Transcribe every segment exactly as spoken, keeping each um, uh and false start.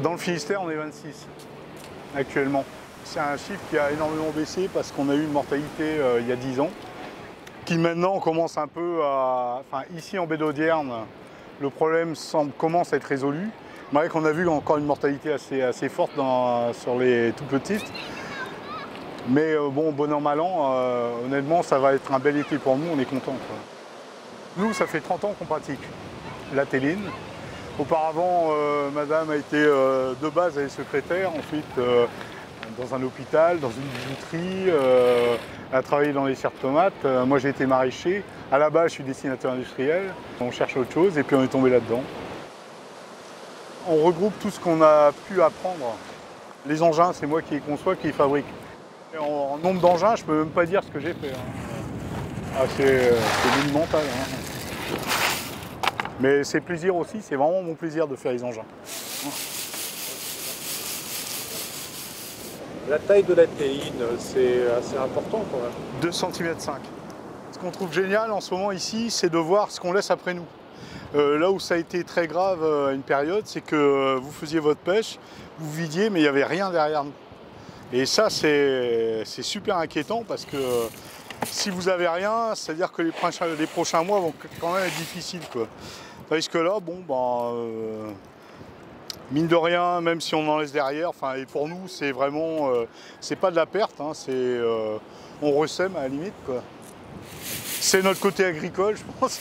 Dans le Finistère, on est vingt-six actuellement. C'est un chiffre qui a énormément baissé parce qu'on a eu une mortalité euh, il y a dix ans, qui maintenant commence un peu à... Enfin, ici en baie d'Audierne, le problème semble, commence à être résolu. Malgré qu'on a vu encore une mortalité assez, assez forte dans, sur les tout petites. Mais euh, bon, bon an, mal an, euh, honnêtement, ça va être un bel été pour nous, on est contents. Nous, ça fait trente ans qu'on pratique la téline. Auparavant, euh, madame a été euh, de base, elle est secrétaire, ensuite euh, dans un hôpital, dans une bijouterie, euh, elle a travaillé dans les serres de tomates. Euh, moi, j'ai été maraîcher. À la base, je suis dessinateur industriel. On cherche autre chose et puis on est tombé là-dedans. On regroupe tout ce qu'on a pu apprendre. Les engins, c'est moi qui les conçois, qui les fabrique. Et en, en nombre d'engins, je ne peux même pas dire ce que j'ai fait. Hein. Ah, c'est monumental. Hein. Mais c'est plaisir aussi, c'est vraiment mon plaisir de faire les engins. La taille de la téline, c'est assez important quand même. deux centimètres cinq. Ce qu'on trouve génial en ce moment ici, c'est de voir ce qu'on laisse après nous. Euh, là où ça a été très grave euh, à une période, c'est que euh, vous faisiez votre pêche, vous vidiez, mais il n'y avait rien derrière nous. Et ça, c'est super inquiétant parce que euh, si vous n'avez rien, c'est-à-dire que les prochains, les prochains mois vont quand même être difficiles, quoi. Tandis que là, bon, ben, euh, mine de rien, même si on en laisse derrière, enfin, et pour nous, c'est vraiment, euh, c'est pas de la perte, hein, c'est, euh, on ressème à la limite, quoi. C'est notre côté agricole, je pense.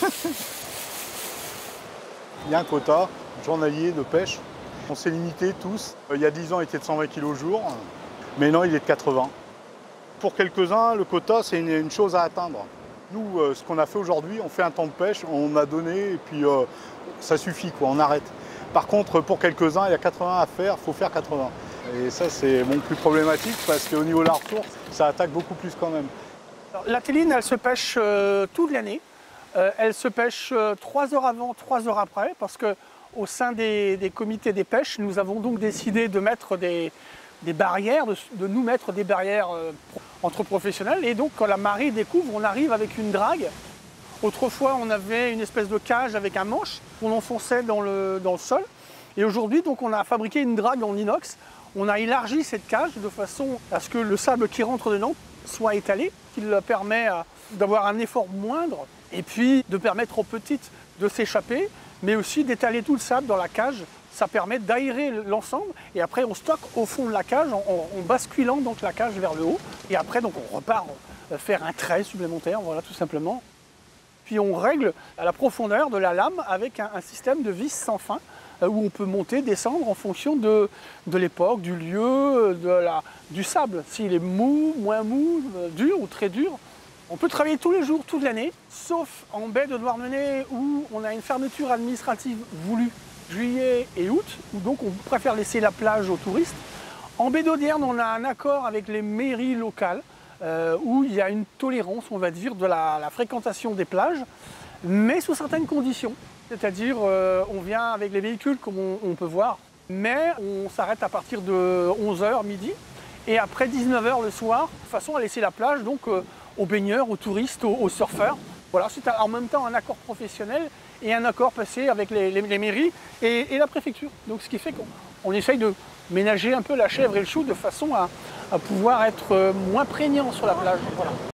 Il y a un quota journalier de pêche. On s'est limité tous. Il y a dix ans, il était de cent vingt kilos au jour. Maintenant, il est de quatre-vingts. Pour quelques-uns, le quota, c'est une, une chose à atteindre. Nous, euh, ce qu'on a fait aujourd'hui, on fait un temps de pêche, on a donné, et puis euh, ça suffit, quoi, on arrête. Par contre, pour quelques-uns, il y a quatre-vingts à faire, il faut faire quatre-vingts. Et ça, c'est bon, plus problématique, parce qu'au niveau de la ressource, ça attaque beaucoup plus quand même. Alors, la téline, elle se pêche euh, toute l'année. Euh, elle se pêche euh, trois heures avant, trois heures après, parce qu'au sein des, des comités des pêches, nous avons donc décidé de mettre des, des barrières, de, de nous mettre des barrières euh, entre professionnels. Et donc, quand la marée découvre, on arrive avec une drague. Autrefois, on avait une espèce de cage avec un manche qu'on enfonçait dans le, dans le sol. Et aujourd'hui, donc, on a fabriqué une drague en inox. On a élargi cette cage de façon à ce que le sable qui rentre dedans soit étalé, qui permet d'avoir un effort moindre et puis de permettre aux petites de s'échapper, mais aussi d'étaler tout le sable dans la cage. Ça permet d'aérer l'ensemble et après on stocke au fond de la cage en, en basculant donc la cage vers le haut. Et après donc on repart faire un trait supplémentaire, voilà tout simplement. Puis on règle à la profondeur de la lame avec un, un système de vis sans fin où on peut monter, descendre en fonction de, de l'époque, du lieu, de la, du sable. S'il est mou, moins mou, dur ou très dur. On peut travailler tous les jours, toute l'année, sauf en baie de Douarnenez où on a une fermeture administrative voulue juillet et août, où donc on préfère laisser la plage aux touristes. En baie d'Audierne, on a un accord avec les mairies locales euh, où il y a une tolérance, on va dire, de la, la fréquentation des plages, mais sous certaines conditions. C'est-à-dire, euh, on vient avec les véhicules comme on, on peut voir, mais on s'arrête à partir de onze heures midi et après dix-neuf heures le soir, de façon à laisser la plage donc, euh, aux baigneurs, aux touristes, aux, aux surfeurs. Voilà, c'est en même temps un accord professionnel et un accord passé avec les, les, les mairies et, et la préfecture. Donc, ce qui fait qu'on essaye de ménager un peu la chèvre et le chou de façon à, à pouvoir être moins prégnant sur la plage. Voilà.